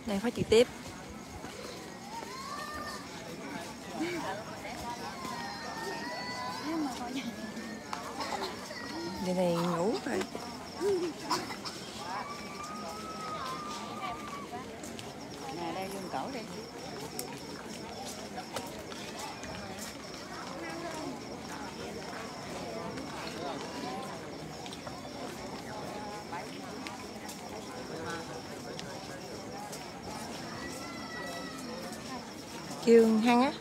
Đang phát trực tiếp. Giờ này ngủ rồi. Nè đây dùng cổ đi. Kêu hăng á.